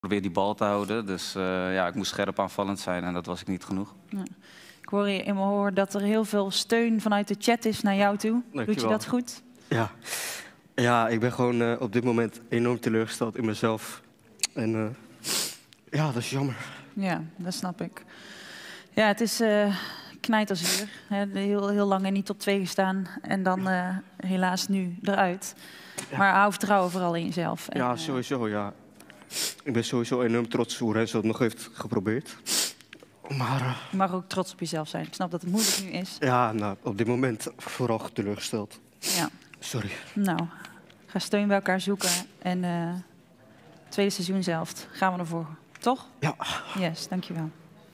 probeer die bal te houden. Dus ja, ik moest scherp aanvallend zijn en dat was ik niet genoeg. Ja. Ik hoor in mijn oor dat er heel veel steun vanuit de chat is naar jou toe. Dankjewel. Doet je dat goed? Ja, ik ben gewoon op dit moment enorm teleurgesteld in mezelf. En ja, dat is jammer. Ja, dat snap ik. Ja, het is knijterzuur. Heel lang in die top 2 gestaan en dan helaas nu eruit. Ja. Maar hou vertrouwen vooral in jezelf. En, ja, sowieso, ja. Ik ben sowieso enorm trots hoe Renzo het nog heeft geprobeerd. Maar, je mag ook trots op jezelf zijn. Ik snap dat het moeilijk nu is. Ja, nou, op dit moment vooral teleurgesteld. Ja. Sorry. Nou, ga steun bij elkaar zoeken. En tweede seizoen zelf gaan we ervoor. Toch? Ja. Yes, dankjewel.